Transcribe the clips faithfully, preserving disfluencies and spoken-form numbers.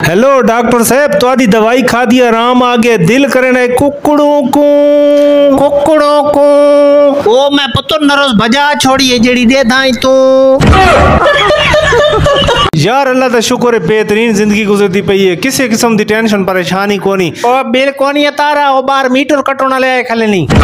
Hello doctor साहब, तो दवाई खा दी, आराम आ गया, दिल करे कुकड़ों को कुकड़ों को ओ मैं पतो नरोस भजा छोड़िए जेड़ी दे दाई तू। यार अल्लाह का शुक्र है, बेहतरीन जिंदगी गुजरती पई है, किसी किस्म की टेंशन परेशानी कोनी। ओ बिल कोनी तारा ओ बार मीटर कटोना ले आए खाले नहीं।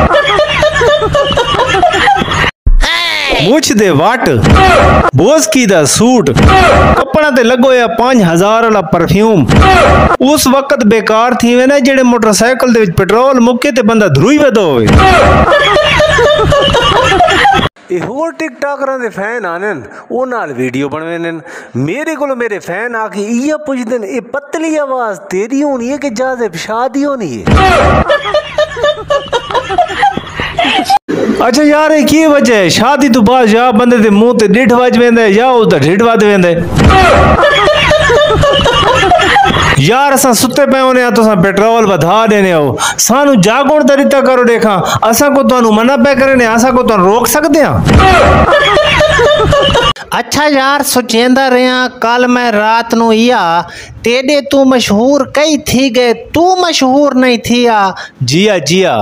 मुछ दे वाट बोस की दा सूट कपड़ा ते लगो या पांच हजार वाला परफ्यूम उस वक्त बेकार थी वे ना जेड़े मोटरसाइकिल दे विच पेट्रोल मुक्के ते बंदा धरुई वदो होवे। ए होर टिकटॉकरां दे फैन आनन ओ नाल वीडियो बनवेन, मेरे कोल मेरे फैन आके इया पुछदन ए पतली आवाज तेरी होनी है कि जादे शादी होनी है। अच्छा यार ये की वजह है, शादी तो बाद या बंदे दे मुंह ते ढिड वज वेंदा है या उसदा ढिड वज वेंदा है। यार असा सुते पे होने तो सा पेट्रोल बढ़ा देने हो, सानू जागोण तरीका करो देखा, असा को तानू मना पे करने, असा को तानू रोक सकदे हां। अच्छा यार सोचेंदा रहा कल मैं रात नु इया तेरे तू मशहूर कई थी गए, तू मशहूर नहीं थिया। जिया जिया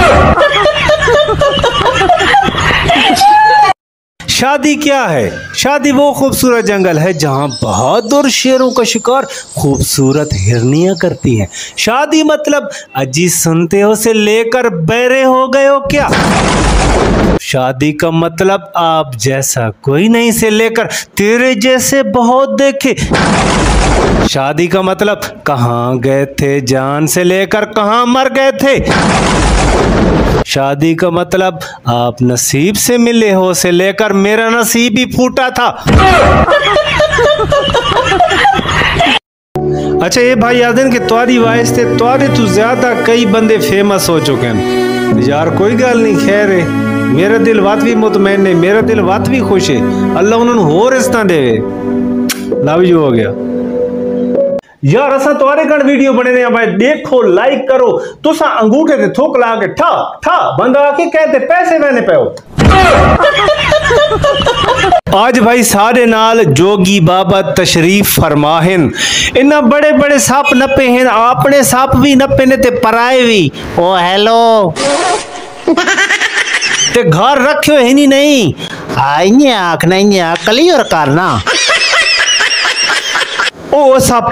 शादी क्या है? शादी वो खूबसूरत जंगल है जहाँ बहादुर शेरों का शिकार खूबसूरत हिरनियां करती हैं। शादी मतलब अजी सुनते हो से लेकर बहरे हो गए हो क्या? शादी का मतलब आप जैसा कोई नहीं से लेकर तेरे जैसे बहुत देखे। शादी का मतलब कहाँ गए थे जान से लेकर कहाँ मर गए थे। शादी का मतलब आप नसीब से मिले हो से लेकर मेरा नसीब ही फूटा था। अच्छा ये भाई यादन के तुम्हारी वॉइस थे तुम्हारे तू ज्यादा कई बंदे फेमस हो चुके हैं यार, कोई गल नहीं, खैर है, मेरा दिल वात भी मुतमैन है, मेरा दिल वात भी खुश है, अल्लाह उन्होंने होर रिश्ता देवे। लव यू हो गया यार। असा तुम्हारे कण वीडियो बने ने भाई, देखो लाइक करो, तुसा अंगूठे ते थूक ला के ठा ठा बंदा आके कहते पैसे मैंने पे हो। आज भाई सारे नाल जोगी बाबा तशरीफ फरमाहिन, इन्ना बड़े बड़े सप नपे हैं, अपने सप भी नपे ने ते पराए भी। ओ हेलो ते घर रखियो है नहीं नहीं आई आख नहीं क्लियर करना। ओ सप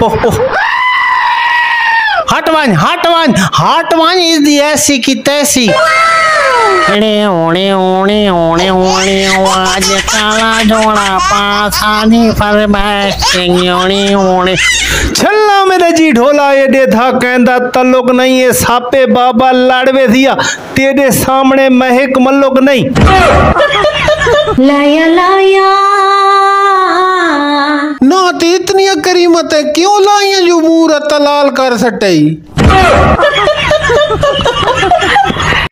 हटवान हटवान हटवान इज दी ऐसी की तैसी। ओणे ओणे ओणे ओणे ओणे आज काला जोड़ा पासानी फरमाइश ओणे ओणे छल्ला मेरा जी ढोला ये दे था कहंदा तल्लुक नहीं है सापे बाबा लाड़वे दिया तेरे सामने महक मल्लुक नहीं। लाया लाया ना तो इतनी करीमत है क्यों लाइया जो मूरत लाल कर सटई।